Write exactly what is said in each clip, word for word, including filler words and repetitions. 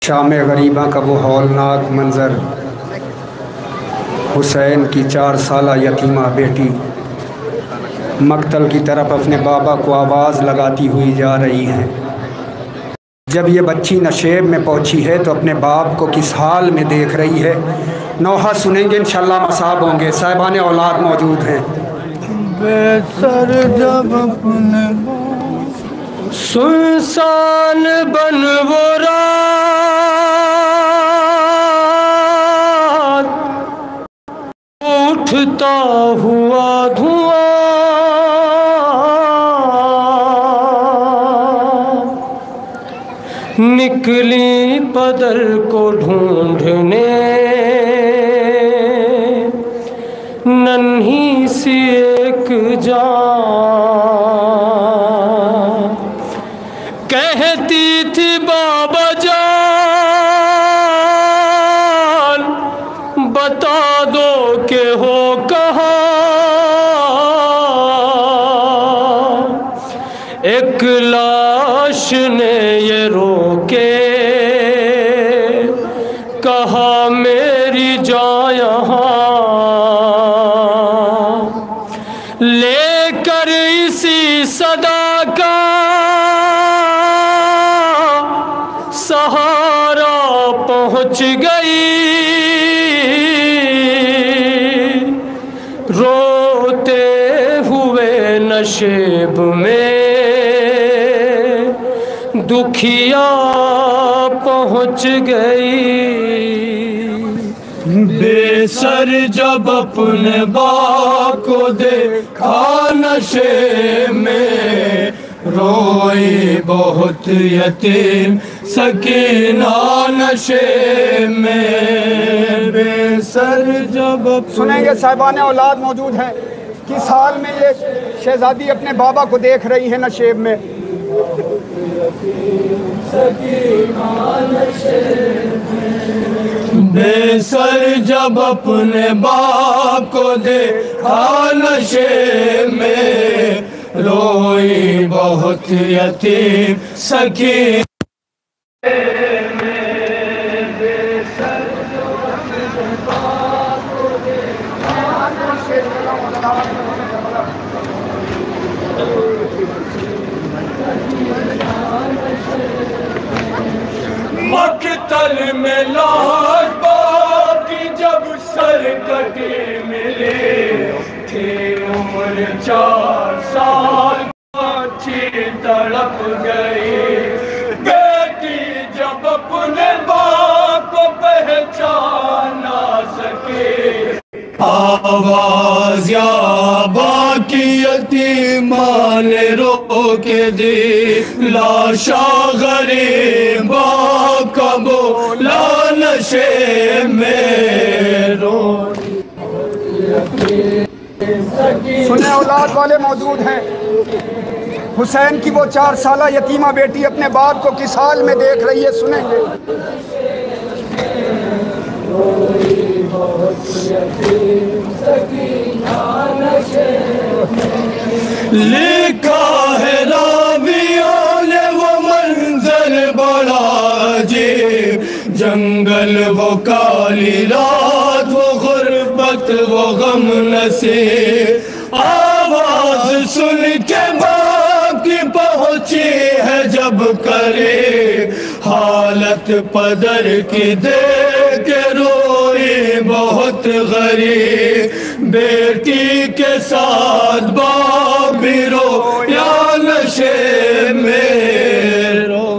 शाम غریبہ کا وہ ہولناک منظر، حسین کی چار سالہ یتیمہ بیٹی مقتل کی طرف اپنے بابا کو آواز لگاتی ہوئی جا رہی ہے۔ جب یہ بچی نشیب میں پہنچی ہے تو اپنے باپ کو کس حال میں دیکھ رہی ہے، نوحہ سنیں گے انشاءاللہ۔ مصاب ہوں گے، صاحبان اولاد موجود ہیں۔ بے سر جب اپنے سنسان بن وہ رات، اٹھتا ہوا دھواں، نکلی پدر کو ڈھونڈنے ننھی سی ایک جان، کہتی تھی بابا جان بتا دو کہ ہو کہاں، ایک لاش نے یہ رو کے کہا میری جان یہاں، لے کر اسی صدا کا سہارا پہنچ گئی، روتے ہوئے نشیب میں دکھیا پہنچ گئی۔ بے سر جب اپنے باپ کو دیکھا نشے میں، روئی بہت یتیم سکینہ نشے میں، بے سر جب سنیں گے، صاحبان اولاد موجود ہیں۔ کس حال میں یہ شہزادی اپنے بابا کو دیکھ رہی ہے نشیب میں؟ بے سر جب اپنے باپ کو دیکھا نشے میں، روئی بہت یتیم سکینہ مقتل میں لاش باپ کی جب سر کٹے ملے، تھی عمر چار سال اچھی تڑپ گئی، بیٹی جب اپنے باپ کو پہچان نہ سکے، آواز یا باقی یتیمان نے رو کے دی، لاشا غریبا کا بولا نشے میں رو۔ سنیں اولاد والے موجود ہیں۔ حسین کی وہ چار سالہ یتیمہ بیٹی اپنے باپ کو کس حال میں دیکھ رہی ہے، سنیں گے۔ لکھا ہے راویوں نے وہ منظر بڑا عجیب، جنگل وہ کالی رات، وہ غربت وہ غم نصیب، آواز سن کے باپ کی پہنچی ہے جب قریب، حالت پدر کی دیکھ کے روئی بہت غریب، بیٹی کے ساتھ باپ بھی رویا نشے میں رو۔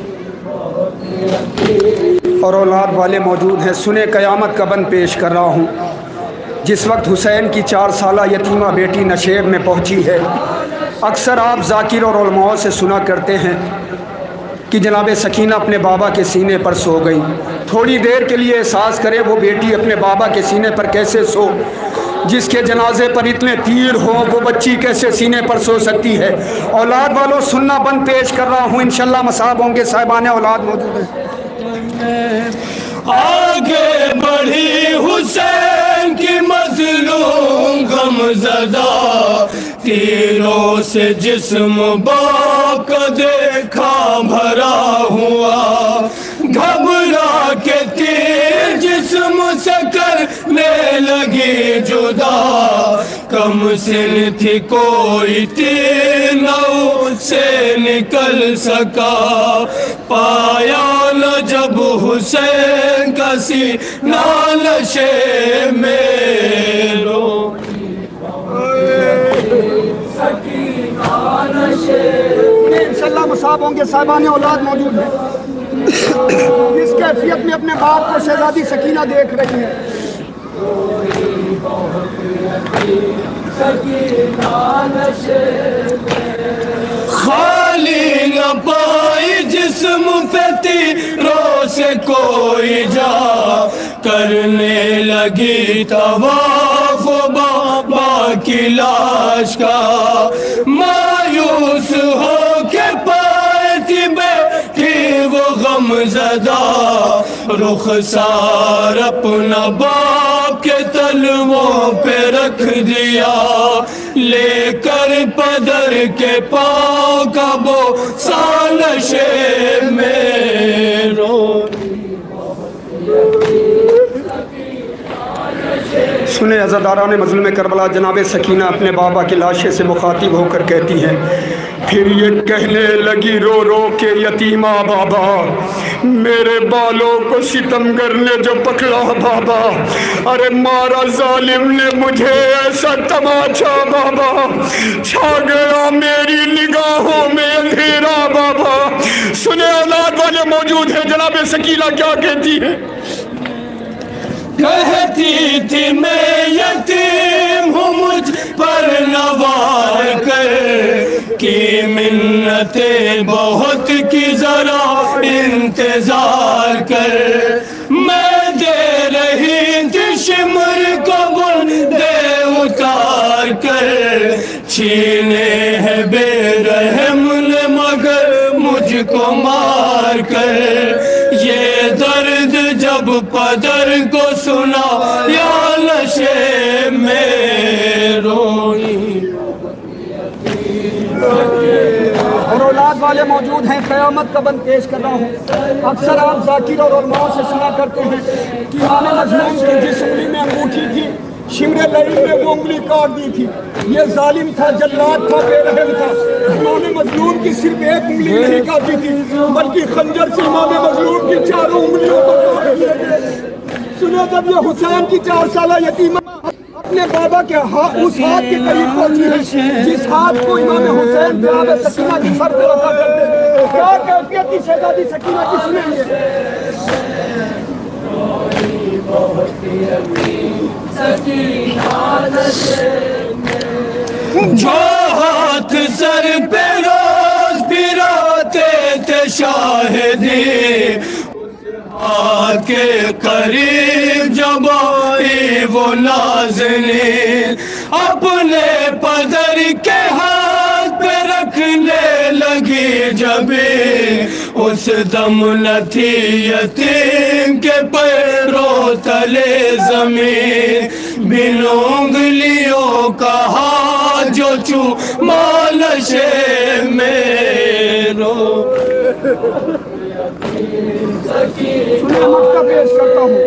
اور اولاد والے موجود ہیں۔ سنیں، قیامت کا بند پیش کر رہا ہوں۔ جس وقت حسین کی چار سالہ یتیمہ بیٹی نشیب میں پہنچی ہے، اکثر آپ ذاکر اور علماء سے سنا کرتے ہیں کہ جناب سکینہ اپنے بابا کے سینے پر سو گئی۔ تھوڑی دیر کے لیے احساس کرے وہ بیٹی اپنے بابا کے سینے پر کیسے سو، جس کے جنازے پر اتنے تیر ہوں وہ بچی کیسے سینے پر سو سکتی ہے؟ اولاد والوں سننا بند پیش کر رہا ہوں، انشاءاللہ مصاب ہوں گے، صاحبان اولاد موجود ہیں۔ آگے بڑھی حسین کی مظلوم غم زدہ، تیروں سے جسم باپ کا دیکھا بھرا ہوا، گھبرا سے کرنے لگی جدا، کم سن تھی کوئی تیر نہ سے نکل سکا، پایا نہ جب حسین کا سینہ نشے میں رو انشاءاللہ مصاب ہوں گے، صاحبان اولاد موجود ہیں اس کیفیت میں اپنے باپ کو شہزادی سکینہ دیکھ رہی ہے۔ خالی نہ پائی جسم پہ تیروں سے کوئی جا، کرنے لگی طواف بابا کی لاش کا، مایوس ہو کے پاتی بیٹھی وہ غم زدہ، رخسار اپنا باپ کے تلووں پہ رکھ دیا، لے کر پدر کے پاؤں کا بوسہ نشے میں رو۔ سنیں عزاداران مظلوم کربلا، جناب سکینہ اپنے بابا کی لاشے سے مخاطب ہو کر کہتی ہیں، پھر یہ کہنے لگی رو رو کے یتیمہ بابا، میرے بالوں کو ستمگر نے جو پکڑا بابا، ارے مارا ظالم نے مجھے ایسا تماچا بابا، چھا گیا میری نگاہوں میں اندھیرا بابا۔ سنیں اولاد والے موجود ہیں، جناب سکینہ کیا کہتی ہے؟ کہتی تھی میں یتیم ہوں مجھ پر نوار کر، کی منتیں بہت کی ذرا انتظار کر، میں دے رہی تھی شمر کو بندے اتار کر، چھینے ہے بے رحم نے مگر مجھ کو مار کر، یہ درد جب پدر کو سنا یا نشے میں روئی۔ اور اولاد والے موجود ہیں، قیامت کا بند پیش کر رہا ہوں۔ اکثر آپ ذاکر اور علماء سے سنا کرتے ہیں کہ امام مظلوم کی جس انگلی میں انگوٹھی تھی، شمر لعین نے وہ انگلی کاٹ دی تھی۔ یہ ظالم تھا، جلاد تھا، بے رحم تھا۔ امام مظلوم کی صرف ایک انگلی نہیں کاٹی تھی بلکہ خنجر سے امام مظلوم کی چاروں انگلیوں کو کاٹ دیا۔ سنا جب یہ حسین کی چار سالہ یتیمہ اپنے بابا کے اس ہاتھ کے قریب پہنچی ہے جس ہاتھ کو امام حسین جناب سکینہ کی سر پہ رکھا کرتے ہیں، کیا کیفیت تھی شہزادی سکینہ کی سنیں گے۔ جو ہاتھ سر پہ روز پھراتے تھے شاہدی، ہاتھ کے قریب جب آئی وہ نازنین، اپنے پدر کے ہاتھ پہ رکھنے لگی جبیں، اس دم نہ تھی یتیم کے پیروں تلے زمین، بن انگلیوں کا ہاتھ جو چوما نشے میں رو۔ سنیں مکہ پیش کرتا ہوں۔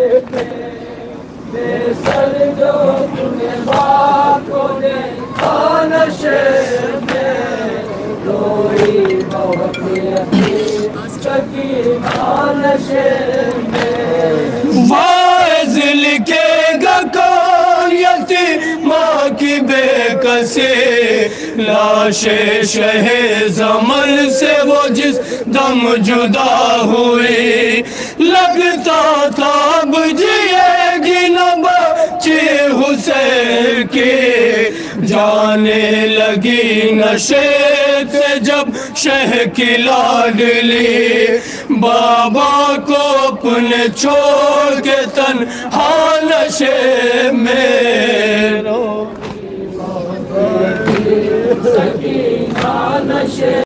واعظ لکھے گا کون یتیمہ کی بے کسی، لاش شہ زمن سے وہ جس دم جدا ہوئی، لگتا تھا اب جیے گی نہ بچی حسین کی، جانے لگی نشے سے جب شہ کی لاڈلی، بابا کو اپنے چھوڑ کے تنہا نشے میں رو۔